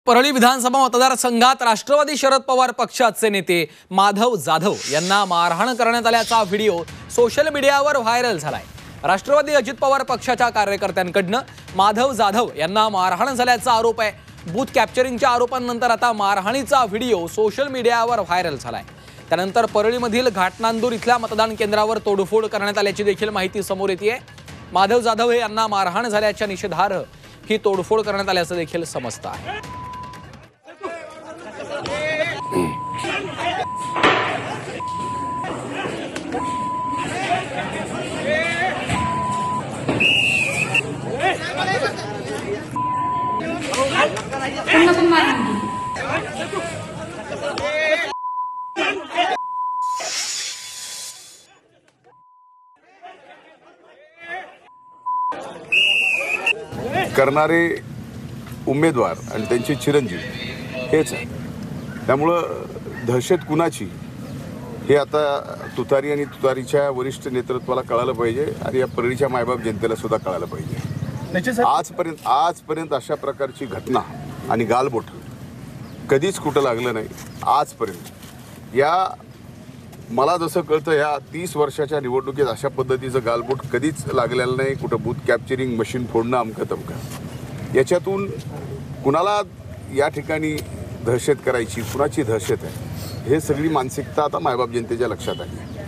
परळी विधानसभा मतदारसंघात राष्ट्रवादी शरद पवार पक्षाचे नेते माधव जाधव यांना मारहाण करण्यात आल्याचा व्हिडिओ सोशल मीडियावर व्हायरल झालाय। राष्ट्रवादी अजित पवार पक्षाच्या कार्यकर्त्यांकडून माधव जाधव यांना मारहाण झाल्याचा आरोप आहे। बूथ कॅप्चरिंगच्या आरोपांनंतर आता मारहाणीचा व्हिडिओ सोशल मीडियावर व्हायरल झालाय। त्यानंतर परळीमधील घाटनांदूर इथल्या मतदान केंद्रावर तोडफोड करण्यात आल्याची देखील माहिती समोर येते आहे। माधव जाधव यांना मारहाण झाल्याच्या निषेधार्ह ही तोडफोड करण्यात आल्याचं देखील समजतं आहे। करणारे उमेदवार आणि त्यांचे चिरंजीव हेच आहे। त्यामुळं दहशत कुणाची हे आता तुतारी आणि तुतारीच्या वरिष्ठ नेतृत्वाला कळालं पाहिजे आणि या परळीच्या मायबाप जनतेला सुद्धा कळालं पाहिजे। आजपर्यंत अशा प्रकारची घटना आणि गालबोट कधीच कुठं लागलं नाही आजपर्यंत। या मला जसं कळतं या 30 वर्षाच्या निवडणुकीत अशा पद्धतीचं गालबोट कधीच लागलेलं नाही। कुठं बूथ कॅप्चरिंग मशीन फोडणं अमकं तमकं याच्यातून कुणाला या ठिकाणी दहशत करायची कुणाची दहशत आहे हे सगळी मानसिकता आता मायबाप जनतेच्या लक्षात आली।